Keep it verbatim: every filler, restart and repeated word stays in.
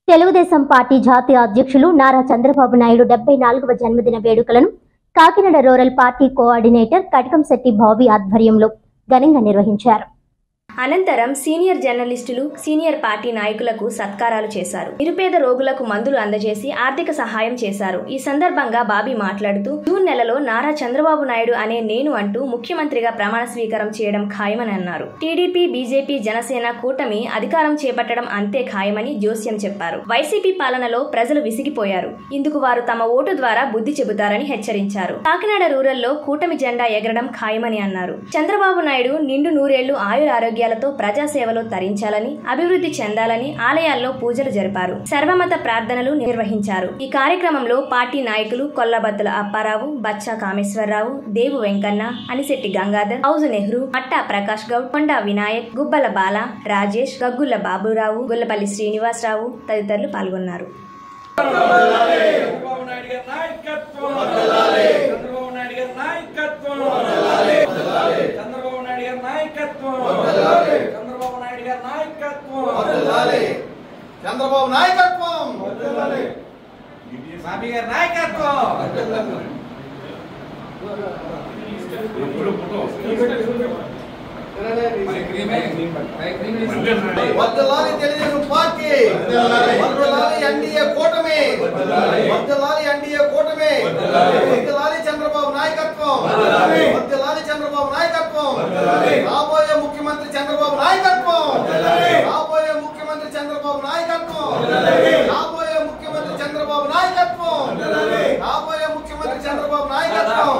Telugu Desam party జాతీయ అధ్యక్షులు నారా చంద్రబాబు నాయుడు డెబ్బై నాలుగవ జన్మదిన వేడుకలను Kakinada rural party coordinator Katakamsetti Bobby ఆధ్వర్యంలో ఘనంగా నిర్వహించారు. అనంతరం సీనియర్ జర్నలిస్టులు, సీనియర్ పార్టీ నాయకులకు సత్కారాలు చేశారు. నిరుపేద రోగులకు మందులు అందజేసి ఆర్థిక సహాయం చేశారు. ఈ సందర్భంగా బాబీ మాట్లాడుతూ, జూన్ నెలలో నారా చంద్రబాబు నాయుడు అనే నేను అంటూ ముఖ్యమంత్రిగా ప్రమాణ స్వీకారం చేయడం ఖాయమని అన్నారు. టీడీపీ, బీజేపీ, జనసేన కూటమి అధికారం చేపట్టడం అంతే ఖాయమని జోస్యం చెప్పారు. వైసీపీ పాలనలో ప్రజలు విసిగిపోయారు. ఇందుకు వారు తమ ఓటు ద్వారా బుద్ధి చెబుతారని హెచ్చరించారు. కాకినాడ రూరల్లో కూటమి జెండా ఎగరడం ఖాయమని అన్నారు. చంద్రబాబు నాయుడు నిండు నూరేళ్లు ఆయుర ఆరోగ్యాలతో ప్రజాసేవలో తరించాలని, అభివృద్ధి చెందాలని ఆలయాల్లో పూజలు జరిపారు. సర్వమత ప్రార్థనలు నిర్వహించారు. ఈ కార్యక్రమంలో పార్టీ నాయకులు కొల్లబత్తుల అప్పారావు, బచ్చా కామేశ్వరరావు, దేవు వెంకన్న, అనిశెట్టి గంగాధర్, హౌజు నెహ్రూ, మట్టా ప్రకాష్ గౌడ్, కొండా వినాయక్, గుబ్బల బాల, రాజేష్, గగ్గుల బాబురావు, గుల్లపల్లి శ్రీనివాసరావు తదితరులు పాల్గొన్నారు. చంద్రబాబు నాయకత్వం, బాబీ గారి నాయకత్వం. వద్దలాలి తెలుగుదేశం పార్టీ, వద్దలాలి ఎన్డీఏ కూటమి, వద్దలాలి ఎన్డీఏ కూటమి, వద్దలాలి చంద్రబాబు నాయకత్వం, వద్దలాలి చంద్రబాబు నాయకత్వం, రాబోయే ముఖ్యమంత్రి చంద్రబాబు నాయకత్వం, రాబోయే ముఖ్యమంత్రి చంద్రబాబు నాయకత్వం, రాబోయే ముఖ్యమంత్రి చంద్రబాబు నాయకత్వం, రాబోయే ముఖ్యమంత్రి చంద్రబాబు నాయకత్వం.